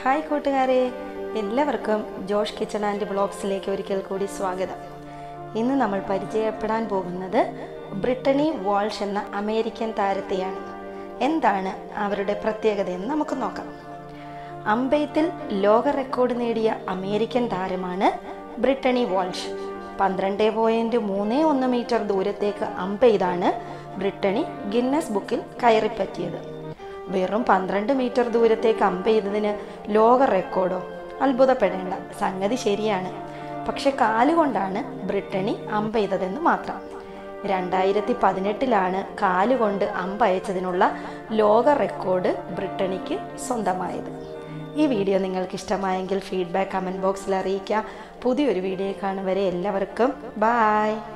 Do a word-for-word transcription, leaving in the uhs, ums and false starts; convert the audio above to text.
Hi കൂട്ടുകാരെ, എല്ലാവർക്കും Josh kitchen and വ്ളോഗ്സിലേക്ക് ഒരിക്കൽ കൂടി സ്വാഗതം. ഇന്ന് നമ്മൾ പരിചയപ്പെടാൻ പോകുന്നത് ബ്രിട്ടനി വാൾഷ് എന്ന അമേരിക്കൻ താരത്തെയാണ്. എന്താണ് അവരുടെ പ്രത്യേകതയെന്ന് നമുക്ക് നോക്കാം. അമ്പെയ്ത്തിൽ ലോക റെക്കോർഡ് നേടിയ അമേരിക്കൻ താരമാണ് ബ്രിട്ടനി വാൾഷ്. പന്ത്രണ്ട് പോയിന്റ് മൂന്ന് ഒന്ന് മീറ്റർ ദൂരത്തേക്ക് അമ്പെയ്താണ് ബ്രിട്ടനി ഗിന്നസ് ബുക്കിൽ കയറിപ്പറ്റിയത്. വെറും പന്ത്രണ്ട് മീറ്റർ ദൂരത്തേക്ക് അമ്പെയ്തതിന് ലോക റെക്കോർഡോ? അത്ഭുതപ്പെടേണ്ട, സംഗതി ശരിയാണ്. പക്ഷെ കാലുകൊണ്ടാണ് ബ്രിട്ടനി അമ്പെയ്തതെന്ന് മാത്രം. രണ്ടായിരത്തി പതിനെട്ടിലാണ് കാലുകൊണ്ട് അമ്പയച്ചതിനുള്ള ലോക റെക്കോർഡ് ബ്രിട്ടനിക്ക് സ്വന്തമായത്. ഈ വീഡിയോ നിങ്ങൾക്ക് ഇഷ്ടമായെങ്കിൽ ഫീഡ്ബാക്ക് കമൻറ്റ് ബോക്സിൽ അറിയിക്കുക. പുതിയൊരു വീഡിയോ കാണും വരെ എല്ലാവർക്കും ബായ്.